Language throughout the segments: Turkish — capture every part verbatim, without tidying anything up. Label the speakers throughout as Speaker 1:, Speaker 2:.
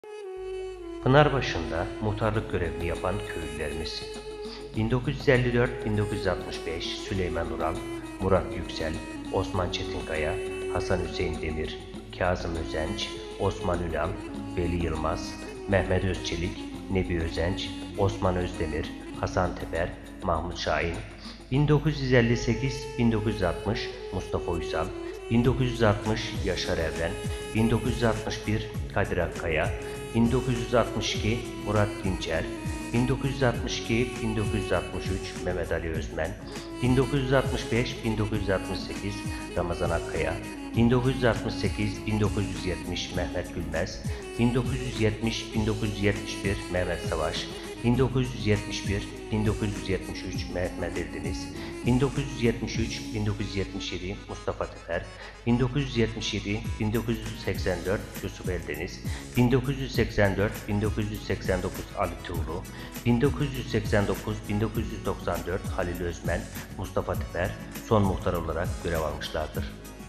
Speaker 1: Pınarbaşı'nda muhtarlık görevini yapan köylülerimiz: bin dokuz yüz elli dört bin dokuz yüz altmış beş Süleyman Ural, Murat Yüksel, Osman Çetinkaya, Hasan Hüseyin Demir, Kazım Özenç, Osman Ünal, Veli Yılmaz, Mehmet Özçelik, Nebi Özenç, Osman Özdemir, Hasan Teper, Mahmut Şahin. bin dokuz yüz elli sekiz bin dokuz yüz altmış Mustafa Uysal, bin dokuz yüz altmış Yaşar Evren, bin dokuz yüz altmış bir Kadir Akkaya, bin dokuz yüz altmış iki Murat Dinçer, bin dokuz yüz altmış iki bin dokuz yüz altmış üç Mehmet Ali Özmen, bin dokuz yüz altmış beş bin dokuz yüz altmış sekiz Ramazan Akkaya, bin dokuz yüz altmış sekiz bin dokuz yüz yetmiş Mehmet Gülmez, bin dokuz yüz yetmiş bin dokuz yüz yetmiş bir Mehmet Savaş, bin dokuz yüz yetmiş bir bin dokuz yüz yetmiş üç Mehmet Eldeniz, bin dokuz yüz yetmiş üç bin dokuz yüz yetmiş yedi Mustafa Teper, bin dokuz yüz yetmiş yedi bin dokuz yüz seksen dört Yusuf Eldeniz, bin dokuz yüz seksen dört bin dokuz yüz seksen dokuz Ali Tuğlu, bin dokuz yüz seksen dokuz bin dokuz yüz doksan dört Halil Özmen, Mustafa Teper son muhtar olarak görev almışlardır.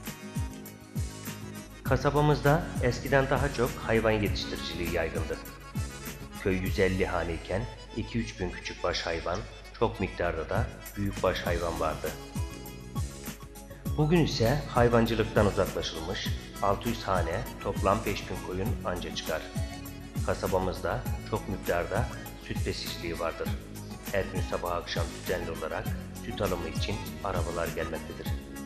Speaker 1: Kasabamızda eskiden daha çok hayvan yetiştiriciliği yaygındı. Köy yüz elli hane iken iki üç bin küçükbaş hayvan, çok miktarda da büyükbaş hayvan vardı. Bugün ise hayvancılıktan uzaklaşılmış, altı yüz hane, toplam beş bin koyun anca çıkar. Kasabamızda çok miktarda süt besiciliği vardır. Her gün sabah akşam düzenli olarak süt alımı için arabalar gelmektedir.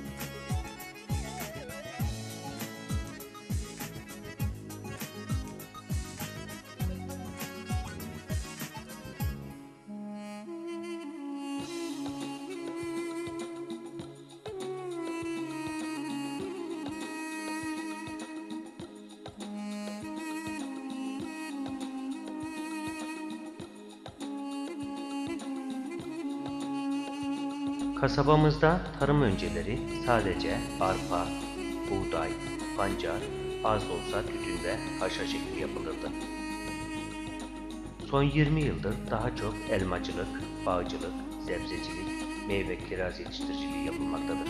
Speaker 1: Kasabamızda tarım önceleri sadece arpa, buğday, pancar, az da olsa tütün ve haşhaş ekimi yapılırdı. Son yirmi yıldır daha çok elmacılık, bağcılık, sebzecilik, meyve kiraz yetiştiriciliği yapılmaktadır.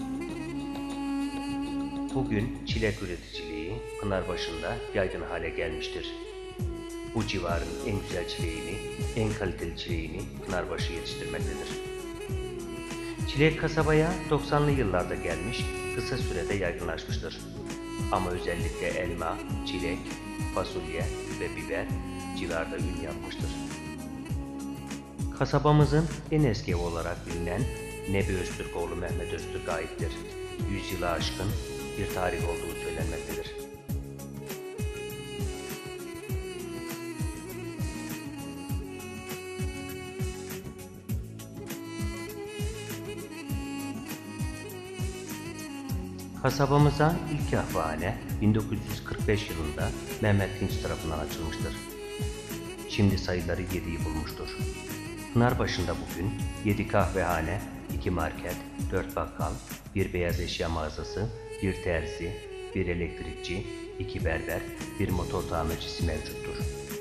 Speaker 1: Bugün çilek üreticiliği Pınarbaşı'nda yaygın hale gelmiştir. Bu civarın en güzel çileğini, en kaliteli çileğini Pınarbaşı yetiştirmektedir. Çilek kasabaya doksanlı yıllarda gelmiş, kısa sürede yaygınlaşmıştır. Ama özellikle elma, çilek, fasulye ve biber civarda ün yapmıştır. Kasabamızın en eski evi olarak bilinen Nebi Öztürkoğlu Mehmet Öztürk'e aittir. yüz yılı aşkın bir tarih olduğu söylenmektedir. Kasabamıza ilk kahvehane bin dokuz yüz kırk beş yılında Mehmet Dinç tarafından açılmıştır. Şimdi sayıları yediyi bulmuştur. Pınarbaşı'nda bugün yedi kahvehane, iki market, dört bakkal, bir beyaz eşya mağazası, bir terzi, bir elektrikçi, iki berber, bir motor tamircisi mevcuttur.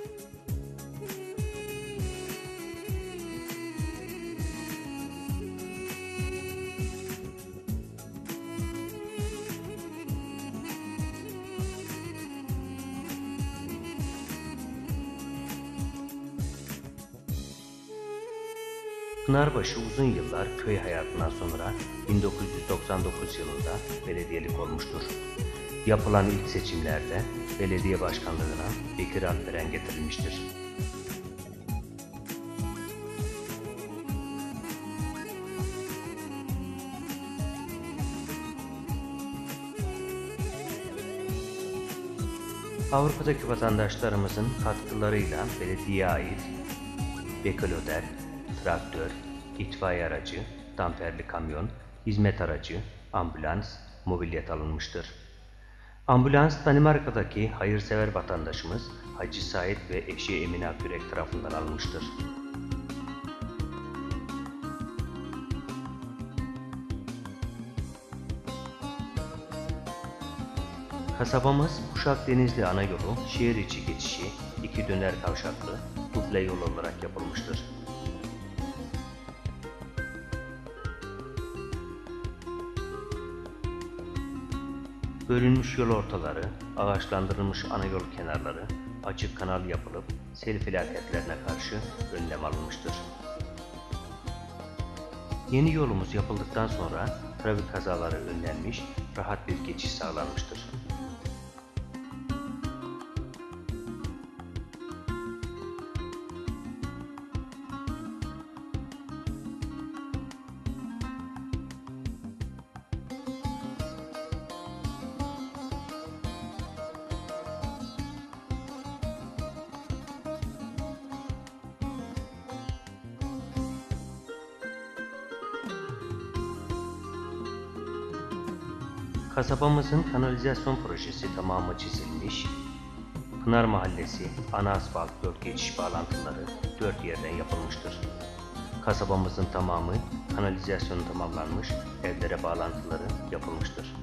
Speaker 1: Pınarbaşı uzun yıllar köy hayatından sonra bin dokuz yüz doksan dokuz yılında belediyelik olmuştur. Yapılan ilk seçimlerde belediye başkanlığına Bekir Alperen getirilmiştir. Avrupa'daki vatandaşlarımızın katkılarıyla belediyeye ait bekaloder, traktör, itfaiye aracı, damperli kamyon, hizmet aracı, ambulans, mobilyet alınmıştır. Ambulans Danimarka'daki hayırsever vatandaşımız Hacı Said ve eşi Emine Akürek tarafından alınmıştır. Kasabamız Uşak Denizli ana yolu, şehir içi geçişi, iki döner kavşaklı, duble yol olarak yapılmıştır. Bölünmüş yol ortaları, ağaçlandırılmış ana yol kenarları, açık kanal yapılıp sel felaketlerine karşı önlem alınmıştır. Yeni yolumuz yapıldıktan sonra trafik kazaları önlenmiş, rahat bir geçiş sağlanmıştır. Kasabamızın kanalizasyon projesi tamamı çizilmiş, Pınar Mahallesi ana asfalt dört geçiş bağlantıları dört yerden yapılmıştır. Kasabamızın tamamı kanalizasyonu tamamlanmış, evlere bağlantıları yapılmıştır.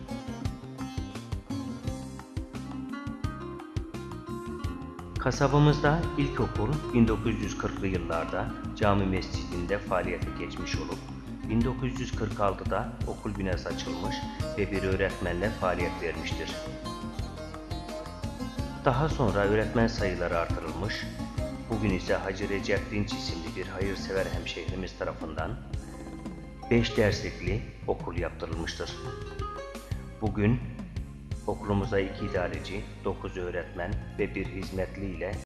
Speaker 1: Kasabamızda ilkokul bin dokuz yüz kırklı yıllarda cami mescidinde faaliyete geçmiş olup bin dokuz yüz kırk altıda okul binası açılmış ve bir öğretmenle faaliyet vermiştir. Daha sonra öğretmen sayıları artırılmış, bugün ise Hacı Recep Dinç isimli bir hayırsever hemşehrimiz tarafından beş derslikli okul yaptırılmıştır. Bugün okulumuza iki idareci, dokuz öğretmen ve bir hizmetli ile